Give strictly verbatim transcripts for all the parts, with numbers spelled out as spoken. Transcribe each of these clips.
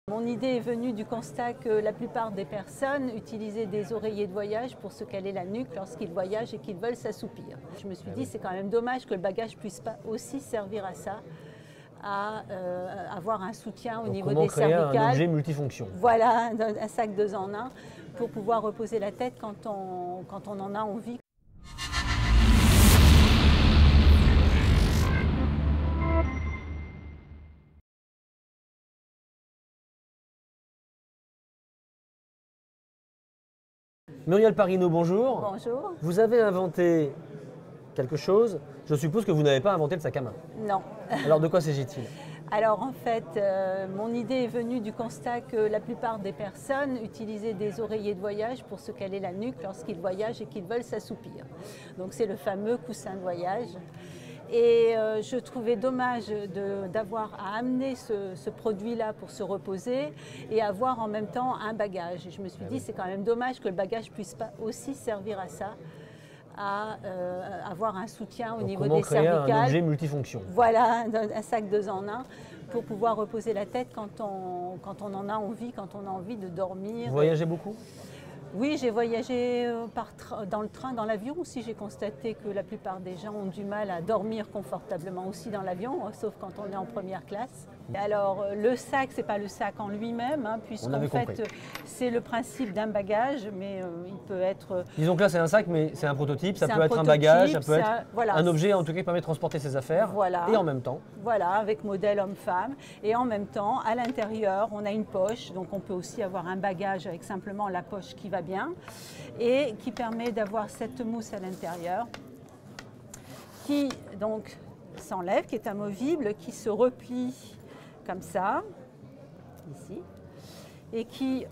Mon idée est venue du constat que la plupart des personnes utilisaient des oreillers de voyage pour se caler la nuque lorsqu'ils voyagent et qu'ils veulent s'assoupir. Je me suis dit c'est quand même dommage que le bagage puisse pas aussi servir à ça, à euh, avoir un soutien au Donc, niveau comment des créer cervicales. un objet multifonction. Voilà, un, un sac deux en un pour pouvoir reposer la tête quand on, quand on en a envie. Muriel Parino, bonjour. Bonjour. Vous avez inventé quelque chose. Je suppose que vous n'avez pas inventé le sac à main. Non. Alors de quoi s'agit-il? Alors en fait, euh, mon idée est venue du constat que la plupart des personnes utilisaient des oreillers de voyage pour se caler la nuque lorsqu'ils voyagent et qu'ils veulent s'assoupir. Donc c'est le fameux coussin de voyage. Et euh, je trouvais dommage d'avoir à amener ce, ce produit-là pour se reposer et avoir en même temps un bagage. Et je me suis dit, c'est quand même dommage que le bagage puisse pas aussi servir à ça, à euh, avoir un soutien au Donc, niveau comment des créer cervicales. un objet multifonction. Voilà, un, un sac deux en un pour pouvoir reposer la tête quand on, quand on en a envie, quand on a envie de dormir. Vous voyagez beaucoup? Oui, j'ai voyagé par dans le train, dans l'avion aussi. J'ai constaté que la plupart des gens ont du mal à dormir confortablement aussi dans l'avion, sauf quand on est en première classe. Alors le sac, c'est pas le sac en lui-même, hein, puisqu'en fait c'est le principe d'un bagage, mais euh, il peut être... Disons que là c'est un sac, mais c'est un prototype, ça peut un être un prototype, bagage, ça peut être un, voilà, un objet en tout cas qui permet de transporter ses affaires, voilà, et en même temps. Voilà, avec modèle homme-femme, et en même temps, à l'intérieur, on a une poche, donc on peut aussi avoir un bagage avec simplement la poche qui va bien, et qui permet d'avoir cette mousse à l'intérieur, qui donc s'enlève, qui est amovible, qui se replie comme ça, ici, et qui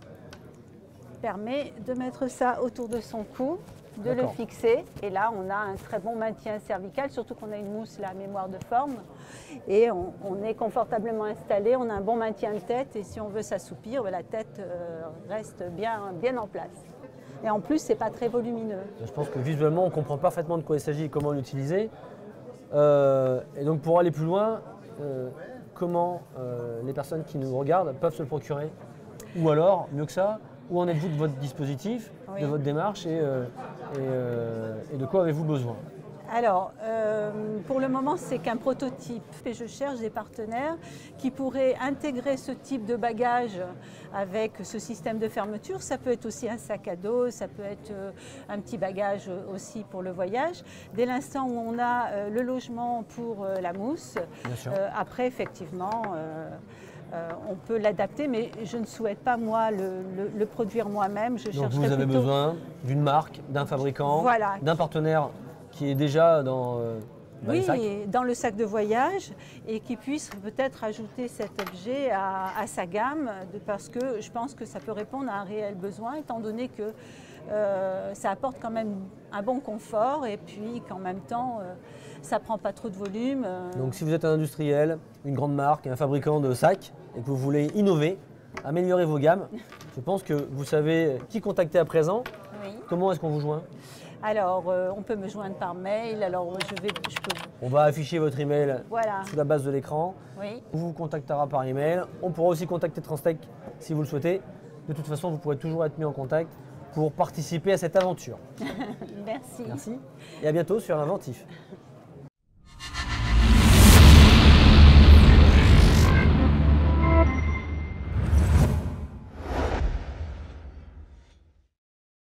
permet de mettre ça autour de son cou, de le fixer, et là on a un très bon maintien cervical, surtout qu'on a une mousse là, à mémoire de forme, et on, on est confortablement installé, on a un bon maintien de tête, et si on veut s'assoupir, la tête euh, reste bien, bien en place. Et en plus, c'est pas très volumineux. Je pense que visuellement, on comprend parfaitement de quoi il s'agit et comment l'utiliser. Euh, et donc pour aller plus loin, euh, comment euh, les personnes qui nous regardent peuvent se le procurer? Ou alors, mieux que ça, où en êtes-vous de votre dispositif, oui, de votre démarche, et, euh, et, euh, et de quoi avez-vous besoin? Alors, euh, pour le moment, c'est qu'un prototype. Et je cherche des partenaires qui pourraient intégrer ce type de bagage avec ce système de fermeture. Ça peut être aussi un sac à dos, ça peut être euh, un petit bagage aussi pour le voyage. Dès l'instant où on a euh, le logement pour euh, la mousse, euh, après, effectivement, euh, Euh, on peut l'adapter, mais je ne souhaite pas, moi, le, le, le produire moi-même. Donc vous avez plutôt... besoin d'une marque, d'un fabricant, voilà, d'un partenaire qui est déjà dans, euh, dans oui, les sacs. dans le sac de voyage, et qui puisse peut-être ajouter cet objet à, à sa gamme, de, parce que je pense que ça peut répondre à un réel besoin, étant donné que euh, ça apporte quand même un bon confort, et puis qu'en même temps, euh, ça ne prend pas trop de volume. Euh... Donc si vous êtes un industriel, une grande marque, un fabricant de sacs, et que vous voulez innover, améliorer vos gammes, je pense que vous savez qui contacter à présent. Oui. Comment est-ce qu'on vous joint? Alors, euh, on peut me joindre par mail. Alors, je vais, je peux... On va afficher votre email, voilà, sous la base de l'écran. Oui. On vous contactera par email. On pourra aussi contacter Transtech si vous le souhaitez. De toute façon, vous pourrez toujours être mis en contact pour participer à cette aventure. Merci. Merci. Et à bientôt sur Inventif.